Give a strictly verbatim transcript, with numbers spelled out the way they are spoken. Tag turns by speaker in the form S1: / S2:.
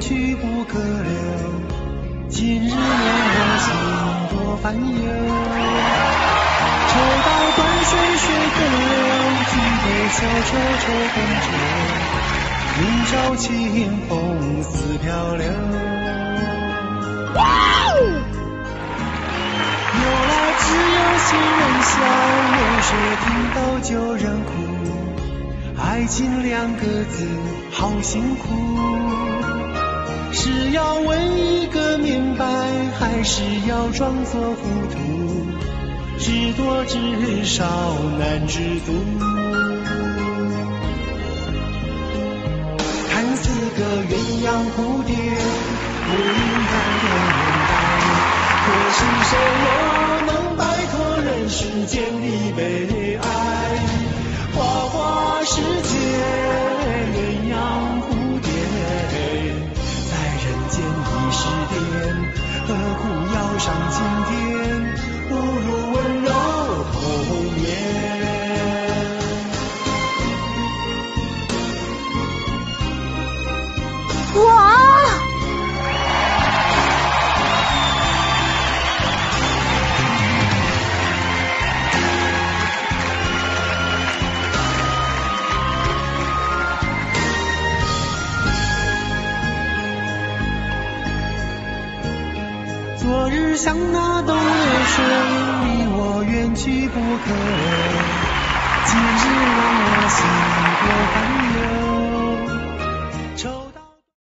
S1: 去不可留，今日恋我心多烦忧。抽刀断水水更流，举杯消愁愁更愁，明朝清风似飘流。由来只有新人笑，有谁听到旧人哭？爱情两个字好辛苦，是要问一个明白，还是要装作糊涂？知多知少难知足，看似个鸳鸯蝴蝶，不应该的年代，可是谁又能摆脱人世间的悲哀？花花世界鸳鸯蝴蝶，在人间已是癫，何苦要上青天？不如温柔红颜。
S2: 哇！
S1: 昨日像那东流水，离我远去不可留，今日让我心多烦忧。